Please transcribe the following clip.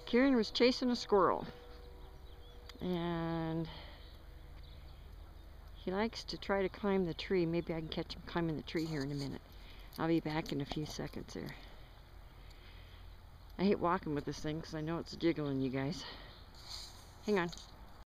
Kieran was chasing a squirrel, and he likes to try to climb the tree. Maybe I can catch him climbing the tree here in a minute. I'll be back in a few seconds there. I hate walking with this thing because I know it's jiggling, you guys. Hang on.